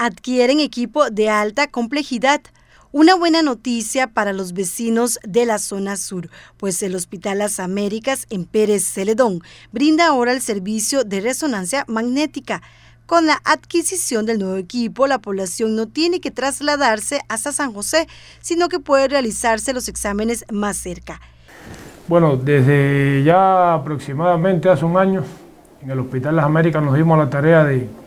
adquieren equipo de alta complejidad. Una buena noticia para los vecinos de la zona sur, pues el Hospital Las Américas en Pérez Celedón brinda ahora el servicio de resonancia magnética. Con la adquisición del nuevo equipo, la población no tiene que trasladarse hasta San José, sino que puede realizarse los exámenes más cerca. Bueno, desde ya aproximadamente hace un año, en el Hospital Las Américas nos dimos la tarea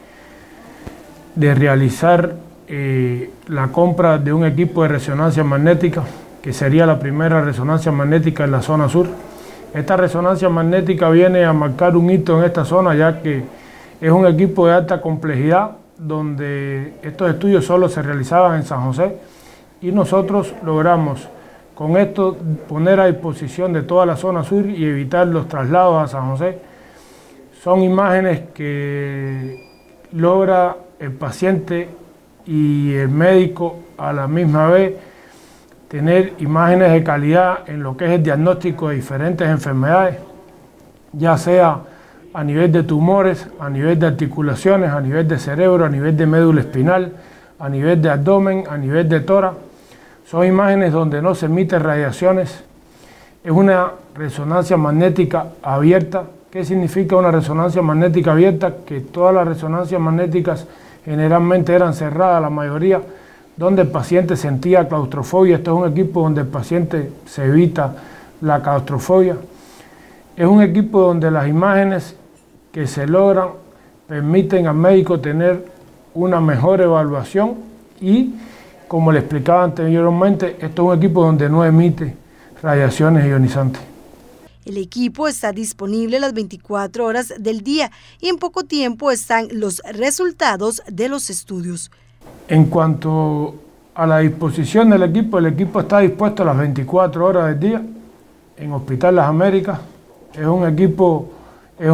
de realizar la compra de un equipo de resonancia magnética, que sería la primera resonancia magnética en la zona sur. Esta resonancia magnética viene a marcar un hito en esta zona, ya que es un equipo de alta complejidad, donde estos estudios solo se realizaban en San José, y nosotros logramos con esto poner a disposición de toda la zona sur y evitar los traslados a San José. Son imágenes que logra el paciente y el médico a la misma vez tener imágenes de calidad en lo que es el diagnóstico de diferentes enfermedades, ya sea a nivel de tumores, a nivel de articulaciones, a nivel de cerebro, a nivel de médula espinal, a nivel de abdomen, a nivel de tórax. Son imágenes donde no se emiten radiaciones. Es una resonancia magnética abierta. ¿Qué significa una resonancia magnética abierta? Que todas las resonancias magnéticas generalmente eran cerradas, la mayoría, donde el paciente sentía claustrofobia. Esto es un equipo donde el paciente se evita la claustrofobia. Es un equipo donde las imágenes que se logran permiten al médico tener una mejor evaluación y, como le explicaba anteriormente, esto es un equipo donde no emite radiaciones ionizantes. El equipo está disponible las 24 horas del día y en poco tiempo están los resultados de los estudios. En cuanto a la disposición del equipo, el equipo está dispuesto a las 24 horas del día en Hospital Las Américas. Es un equipo, es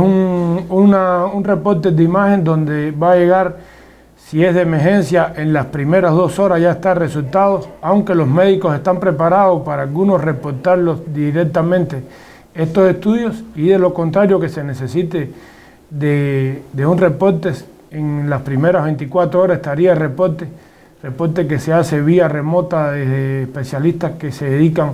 un reporte de imagen donde va a llegar, si es de emergencia, en las primeras 2 horas ya está el resultado, aunque los médicos están preparados para algunos reportarlos directamente estos estudios, y de lo contrario que se necesite de un reporte en las primeras 24 horas estaría el reporte que se hace vía remota desde especialistas que se dedican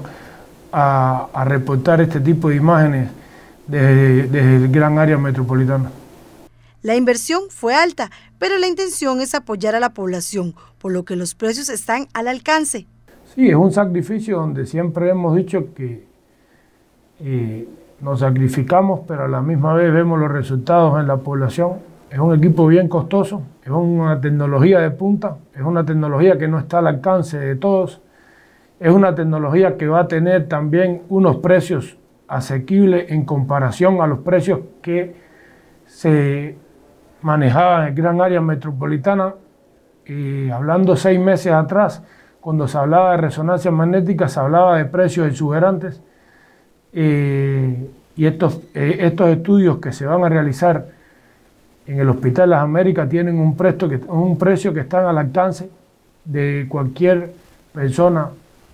a reportar este tipo de imágenes desde el gran área metropolitana. La inversión fue alta, pero la intención es apoyar a la población, por lo que los precios están al alcance. Sí, es un sacrificio donde siempre hemos dicho que nos sacrificamos, pero a la misma vez vemos los resultados en la población. Es un equipo bien costoso, es una tecnología de punta, es una tecnología que no está al alcance de todos, es una tecnología que va a tener también unos precios asequibles en comparación a los precios que se manejaban en el gran área metropolitana. Hablando 6 meses atrás, cuando se hablaba de resonancia magnética, se hablaba de precios exuberantes. Y estos estudios que se van a realizar en el Hospital Las Américas tienen un precio que está al alcance de cualquier persona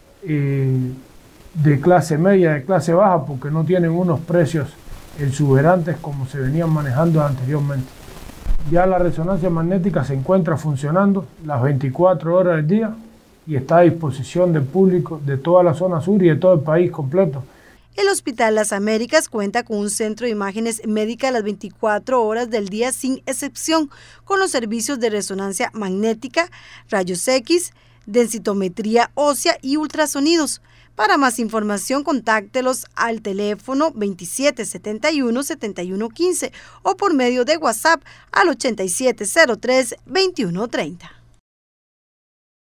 de clase media, de clase baja, porque no tienen unos precios exuberantes como se venían manejando anteriormente. Ya la resonancia magnética se encuentra funcionando las 24 horas del día y está a disposición del público de toda la zona sur y de todo el país completo. El Hospital Las Américas cuenta con un centro de imágenes médicas las 24 horas del día sin excepción, con los servicios de resonancia magnética, rayos X, densitometría ósea y ultrasonidos. Para más información, contáctelos al teléfono 2771-7115 o por medio de WhatsApp al 8703-2130.